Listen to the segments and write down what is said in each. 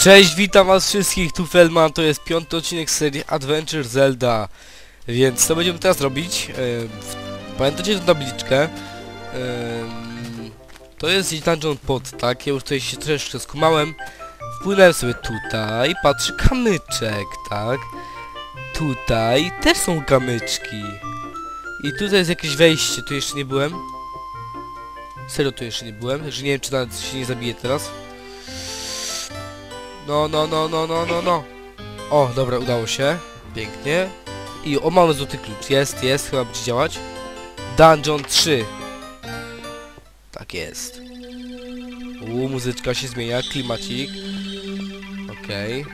Cześć, witam was wszystkich, tu Feldman, to jest 5. odcinek serii Adventure Zelda. Więc co będziemy teraz robić? Pamiętacie tę tabliczkę? To jest dungeon pod, tak? Ja już tutaj się troszeczkę skumałem. Wpłynąłem sobie tutaj, patrzę, kamyczek, tak? Tutaj też są kamyczki. I tutaj jest jakieś wejście, tu jeszcze nie byłem. Serio, tu jeszcze nie byłem, że nie wiem, czy nawet się nie zabije teraz. No. O, dobra, udało się. Pięknie. I o, mamy złoty klucz. Jest, chyba będzie działać. Dungeon 3. Tak jest. Muzyczka się zmienia, klimacik. Okej.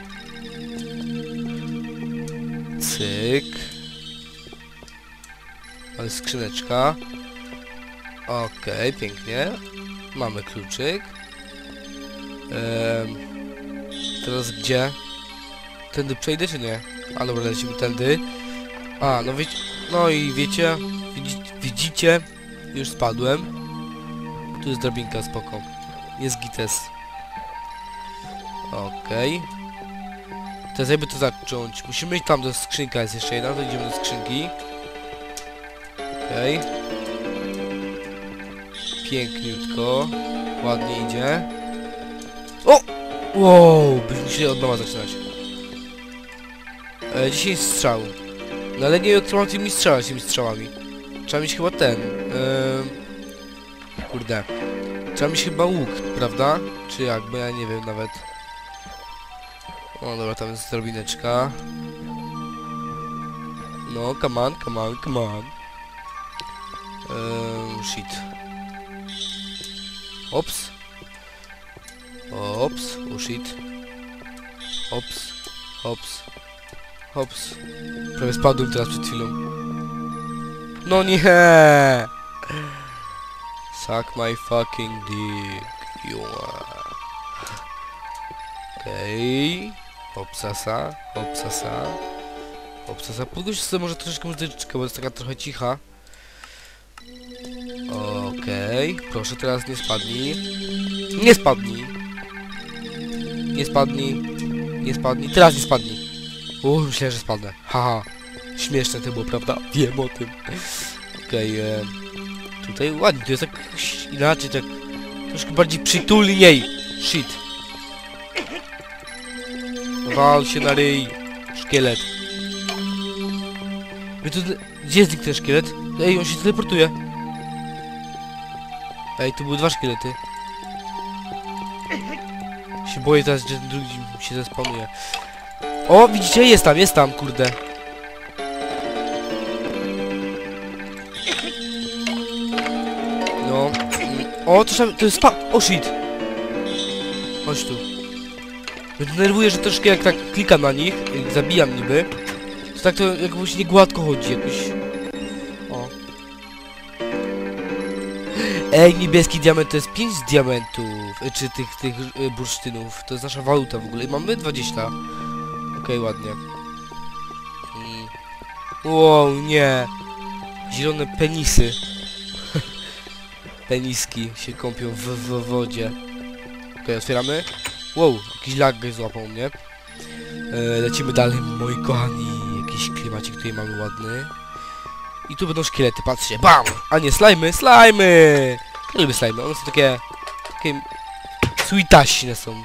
Cyk. Ale skrzyneczka. Okej, pięknie. Mamy kluczyk. Teraz gdzie? Tędy przejdę czy nie? A dobra, lecimy tędy. A, no no i wiecie, widzicie, już spadłem. Tu jest drabinka, spoko. Jest gites. Okej. Teraz jakby to zacząć. Musimy iść tam do skrzynka, jest jeszcze jedna, to idziemy do skrzynki. Okej. Piękniutko. Ładnie idzie. O! Wow, byśmy musieli od nowa zaczynać. 10 strzał. No ale nie wiem, jak mam tymi strzałami. Trzeba mieć chyba ten. Kurde. Trzeba mieć chyba łuk, prawda? Czy jak? Bo ja nie wiem nawet. O dobra, tam jest drobineczka. No, come on. Shit. Ops. Ops, oh shit. Ops. Prawie spadłem teraz przed chwilą. No nie! Suck my fucking dick, you are. Okej. Hopsasa. Podgłoś sobie może troszeczkę muzyczkę, bo jest taka trochę cicha. Okej. Proszę, teraz nie spadnij. Nie spadnij. Teraz nie spadnij. Myślałem, że spadnę. Haha. Śmieszne to było, prawda? Wiem o tym. Okej, tutaj ładnie, to jest tak inaczej, tak troszkę bardziej przytulniej. Shit. Wal się na ryj. Szkielet. Gdzie jest ten szkielet? Ej, on się teleportuje. Ej, tu były dwa szkielety. Się boję teraz, że drugi się zespawnuje. O, widzicie? Jest tam, kurde. No. O, to jest o, shit. Chodź tu. Mnie denerwuje, że troszkę jak tak klikam na nich, jak zabijam niby, to tak to jakoś nie gładko chodzi, jakoś... O. Ej, niebieski diament to jest 5 diamentów, czy tych bursztynów, to jest nasza waluta w ogóle i mamy 20. Okej, ładnie. Wow, nie. Zielone penisy. Peniski się kąpią w wodzie. Okej, otwieramy. Wow, jakiś lag złapał mnie. Lecimy dalej, moi kochani. Jakiś klimacik tutaj mamy ładny. I tu będą szkielety, patrzcie. BAM! A nie, slajmy! Ja lubię slajmy, one są takie sweetaśne są.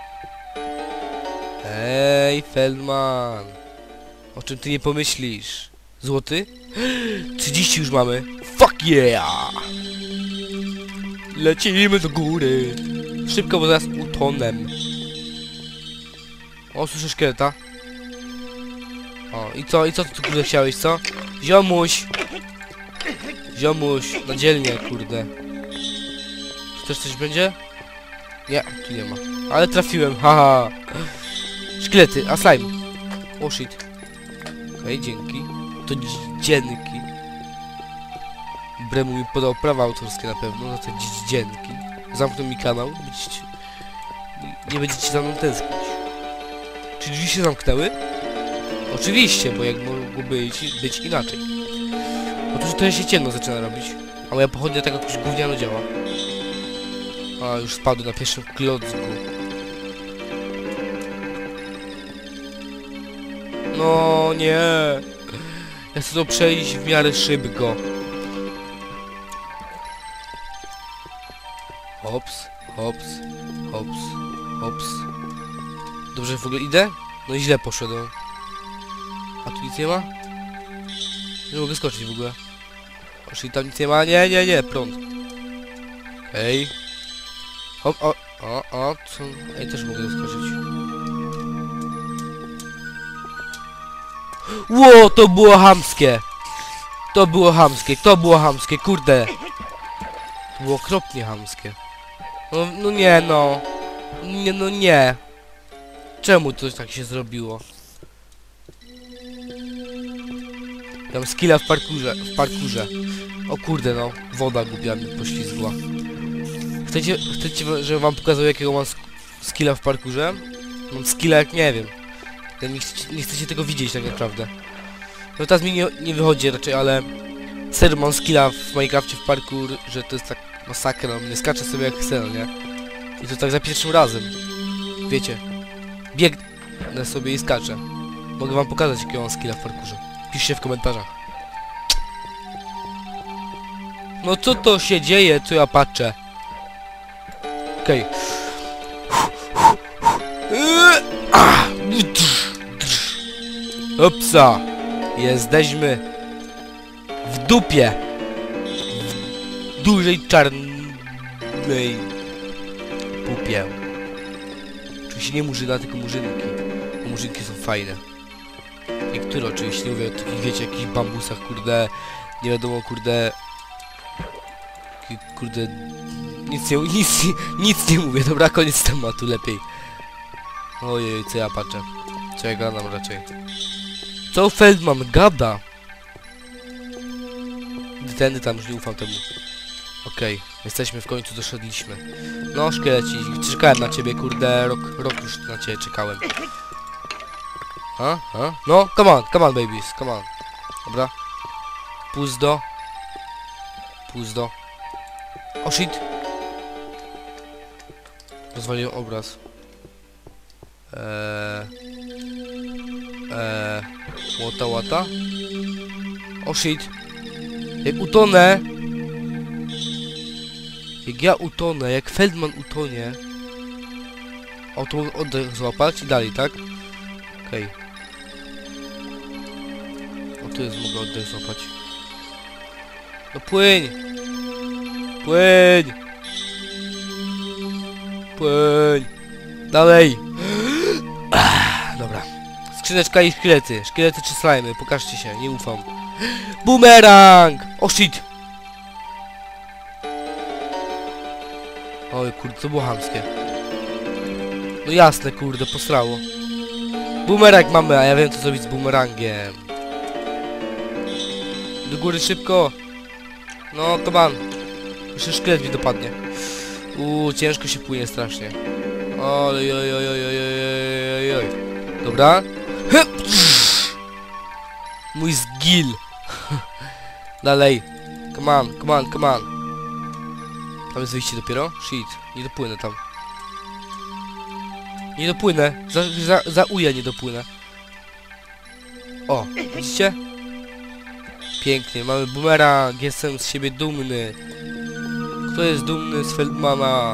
Ej, Feldman. O czym ty nie pomyślisz? Złoty? 30 już mamy. Fuck yeah! Lecimy do góry. Szybko, bo zaraz utonę. O, słyszę szkieleta. O, i co ty tu kurde chciałeś, co? Ziomuś, na dzielnie, kurde. Tu też coś będzie? Nie, tu nie ma. Ale trafiłem, haha. Szkielety, a slime. O shit. Okej, dzięki. To dzienki. Bremu mi podał prawa autorskie na pewno, za te dzienki. Zamknął mi kanał, nie będziecie za mną tęsknić. Czy drzwi się zamknęły? Oczywiście, bo jak mogło być inaczej. Otóż to się ciemno zaczyna robić. A moja pochodnia tak jakoś gówniano działa. A, już spadł na pierwszym klocku. No nie. Ja chcę to przejść w miarę szybko. Hops, hops, hops, hops. Dobrze w ogóle idę? No i źle poszedłem. A tu nic nie ma? Nie mogę skoczyć w ogóle. O, czyli tam nic nie ma? Nie, nie, nie, prąd. Ej. Hop, o, co? Ej, też mogę doskoczyć. Ło, to było chamskie! To było chamskie, to było chamskie, kurde! To było okropnie chamskie. No nie, no. Nie, no nie. Czemu to tak się zrobiło? Tam skilla w parkurze. O kurde no, woda głupia mi poślizgła. Chcecie, żebym wam pokazał jakiego mam skilla w parkurze? Mam skilla jak nie wiem. Nie chcecie tego widzieć tak naprawdę. No teraz mi nie wychodzi raczej, ale serio mam skilla w Minecrafcie w parkour, że to jest tak masakra, no, nie skaczę sobie jak chcę, no nie? I to tak za pierwszym razem. Wiecie. Biegnę sobie i skaczę. Mogę wam pokazać jakiego mam skilla w parkurze. Piszcie w komentarzach. No co to się dzieje? Co ja patrzę? Okej. Opsa! Jesteśmy w dupie. W dużej czarnej pupie. Oczywiście nie murzyna, tylko murzynki. Bo murzynki są fajne. Niektóre oczywiście, nie mówię o takich, wiecie, jakichś bambusach, kurde. Nie wiadomo, kurde. Kurde. Nic nie mówię, dobra, koniec tematu, lepiej. Ojej, co ja patrzę. Co ja gadam raczej. Co Feldman gada? Tędy tam już nie ufam temu. Okej, jesteśmy w końcu, doszedliśmy. No, szkieleci, czekałem na ciebie, kurde, rok już na ciebie czekałem. No, come on babies, come on. Dobra. Puzdo. O shit. Rozwaliłem obraz. Łata. O shit. Jak utonę. Jak ja utonę, jak Feldman utonie. O, to mogę oddech złapać i dalej, tak? Okej. O, tu jest, mogę oddech złapać. No płyń! Dalej! Dobra. Skrzyneczka i szkielety. Szkielety czy slimy? Pokażcie się, nie ufam. Boomerang! O shit! Oj kurde, to było chamskie. No jasne, kurde, posrało. Boomerang mamy, a ja wiem co zrobić z boomerangiem. Do góry szybko. No, come on. Jeszcze szkielet mi dopadnie. Ciężko się płynie strasznie. Oj. Dobra. Mój zgil. Dalej. Come on. Tam jest wyjście dopiero? Shit. Nie dopłynę tam. Nie dopłynę. Za uja nie dopłynę. O, widzicie? Pięknie, mamy boomerang. Jestem z siebie dumny. Kto jest dumny z Feldmana?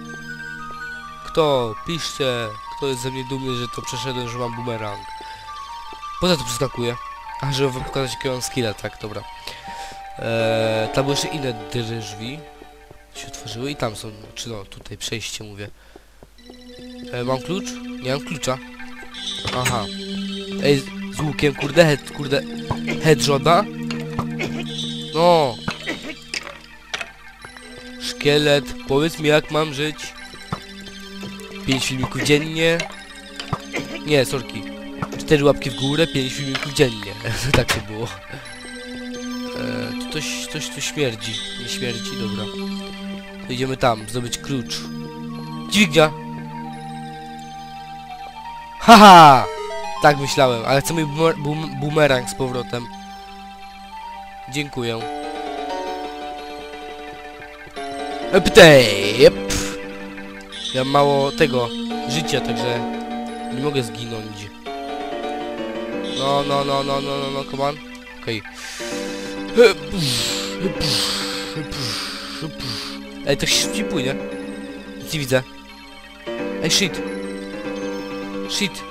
Kto? Piszcie. Kto jest ze mnie dumny, że to przeszedłem, że mam boomerang? Po co to przeskakuję? A, żeby wam pokazać jakiego mam skilla, tak, dobra. Tam były jeszcze inne drzwi. Się otworzyły i tam są, czy no, tutaj przejście mówię. Mam klucz? Nie mam klucza. Aha. Ej, z łukiem, kurde, headshota. No. Szkielet, powiedz mi jak mam żyć. 5 filmików dziennie. Nie, sorki. 4 łapki w górę, 5 filmików dziennie. Tak to było. Coś tu śmierdzi. Nie śmierdzi, dobra. To idziemy tam, zdobyć klucz. Dźwignia! Haha! Tak myślałem, ale chcę mój boomerang z powrotem. Dziękuję. Ja mam mało tego życia, także nie mogę zginąć. No, come on. Okej. Ej, to się szybciej płynie. Nic nie widzę. Ej, shit. Shit.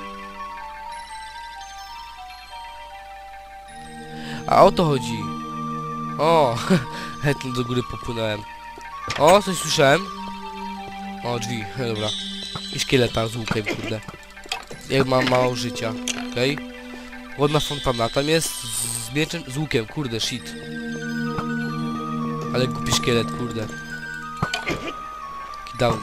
A o to chodzi. O, tu do góry popłynąłem. O, coś słyszałem. O, drzwi, dobra. I szkieleta z łukiem, kurde. Jak mam mało życia, okej. Ładna fontana, tam jest z mieczem, z łukiem, kurde, shit. Ale głupi szkielet, kurde. Taki down.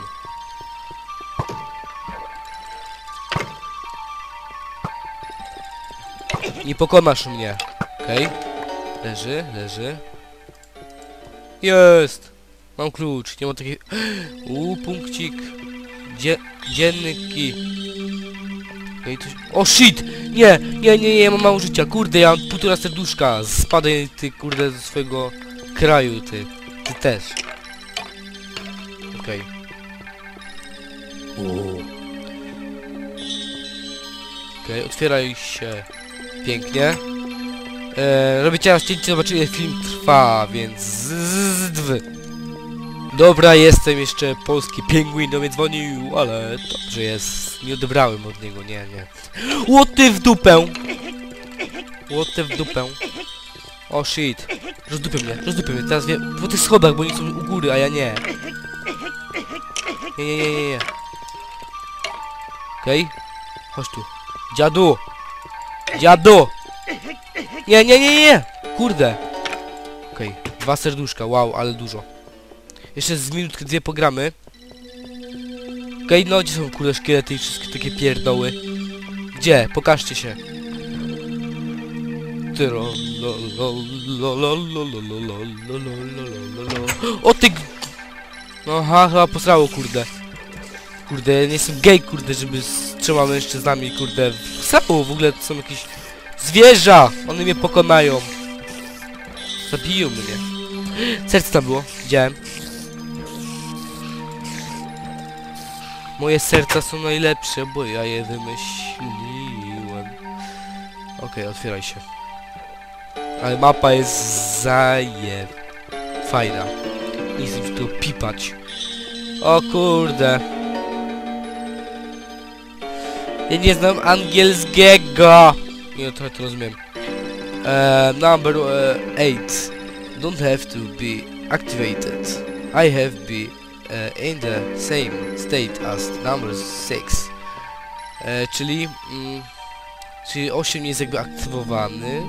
Nie pokonasz mnie, okej. Leży, leży. Jest! Mam klucz, nie mam takiej... punkcik. Dzienny kij. Okay, coś... O shit! Nie, mam mało życia, kurde, ja mam 1,5 serduszka. Spadaj ty, kurde, ze swojego kraju, ty. Ty też. Okej. Okej, otwieraj się. Pięknie. Robię teraz cięcie, zobaczyć ile film trwa, więc Dobra, jestem jeszcze polski pingwin do mnie dzwonił, ale dobrze jest. Nie odebrałem od niego, nie. Łoty w dupę! Łoty w dupę. O shit. Rozdupię mnie. Teraz wiem, po tych schodach, bo oni są u góry, a ja nie. Nie. Okej. Chodź tu. Dziadu! Nie! Kurde! Okej, 2 serduszka, wow, ale dużo. Jeszcze z minutkę 2 pogramy. Okej, no gdzie są kurde szkielety i wszystkie takie pierdoły? Gdzie? Pokażcie się. O ty... No aha, chyba posrało, kurde. Kurde, ja nie jestem gej, kurde, żeby z 3 mężczyznami, kurde. Posrało, w ogóle to są jakieś... Zwierza! One mnie pokonają. Zabiją mnie. Serce tam było, widziałem. Moje serca są najlepsze, bo ja je wymyśliłem. Okej, otwieraj się. Ale mapa jest fajna. Nie chcę mi tu pipać. O kurde. Ja nie znam angielskiego. Nie, trochę to rozumiem. Number 8. Don't have to be activated. I have been in the same state as number 6. Czyli 8 jest jakby aktywowany.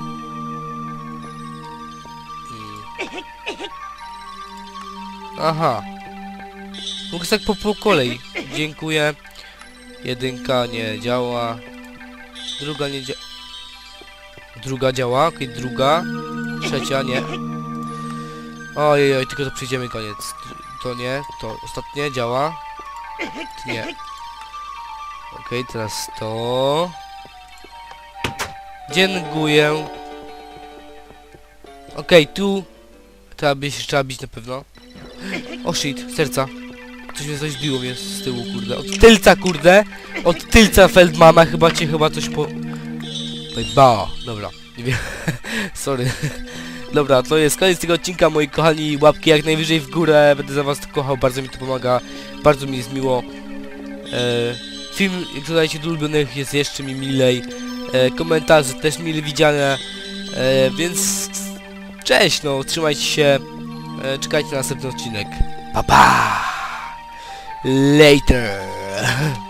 Aha. Mógł tak po kolei. Dziękuję. 1 nie działa. Druga nie działa. Druga działa, okej, druga. 3 nie. Ojej, tylko to przejdziemy koniec. To nie, to ostatnie działa. Nie. Okej, teraz to. Dziękuję. Okej, tu trzeba bić na pewno. O shit, serca. Coś biło mnie z tyłu, kurde. Od tylca, kurde. Od tylca Feldmana chyba coś po... Dobra, nie wiem. Sorry. Dobra, to jest koniec tego odcinka, moi kochani. Łapki jak najwyżej w górę. Będę za was kochał, bardzo mi to pomaga. Bardzo mi jest miło. Film, jak dodajcie do ulubionych, jest jeszcze mi milej. Komentarze też mile widziane. Więc... Cześć, no, trzymajcie się. Czekajcie na następny odcinek. Pa, pa! Later!